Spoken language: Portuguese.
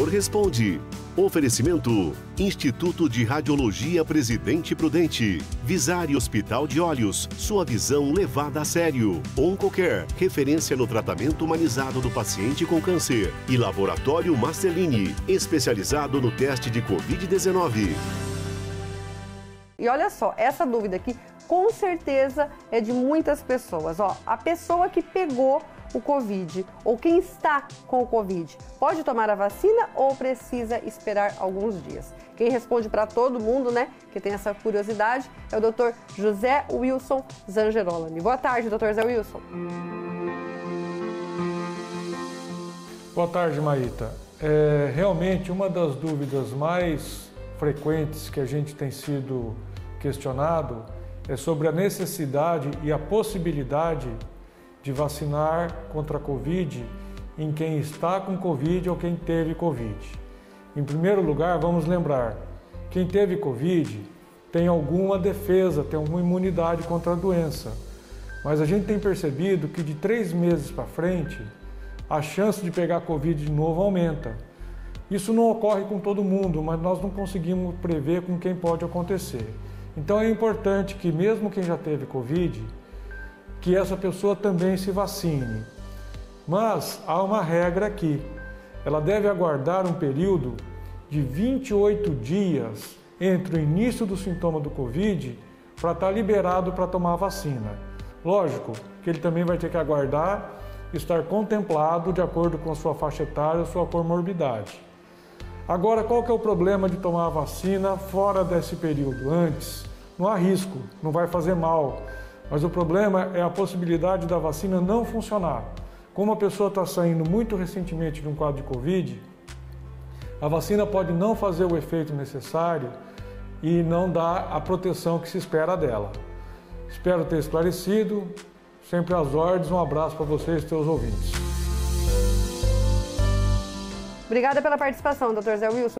Doutor Responde. Oferecimento: Instituto de Radiologia Presidente Prudente, Visari Hospital de Olhos, sua visão levada a sério. Oncocare, referência no tratamento humanizado do paciente com câncer. E Laboratório Marcelini, especializado no teste de Covid-19. E olha só, essa dúvida aqui com certeza é de muitas pessoas. Ó, a pessoa que pegou o Covid ou quem está com o Covid pode tomar a vacina ou precisa esperar alguns dias? Quem responde para todo mundo, né, que tem essa curiosidade, é o Dr. José Wilson Zangerolami. Boa tarde, Dr. José Wilson. Boa tarde, Maíta. Realmente uma das dúvidas mais frequentes que a gente tem sido questionado é sobre a necessidade e a possibilidade de vacinar contra a Covid em quem está com Covid ou quem teve Covid. Em primeiro lugar, vamos lembrar, quem teve Covid tem alguma defesa, tem alguma imunidade contra a doença, mas a gente tem percebido que de 3 meses para frente, a chance de pegar Covid de novo aumenta. Isso não ocorre com todo mundo, mas nós não conseguimos prever com quem pode acontecer. Então é importante que mesmo quem já teve Covid, que essa pessoa também se vacine. Mas há uma regra aqui, ela deve aguardar um período de 28 dias entre o início do sintoma do Covid para estar liberado para tomar a vacina. Lógico que ele também vai ter que aguardar estar contemplado de acordo com a sua faixa etária, a sua comorbidade. Agora, qual que é o problema de tomar a vacina fora desse período, antes? Não há risco, não vai fazer mal, mas o problema é a possibilidade da vacina não funcionar. Como a pessoa está saindo muito recentemente de um quadro de Covid, a vacina pode não fazer o efeito necessário e não dar a proteção que se espera dela. Espero ter esclarecido, sempre às ordens, um abraço para vocês e seus ouvintes. Obrigada pela participação, Dr. Zé Wilson.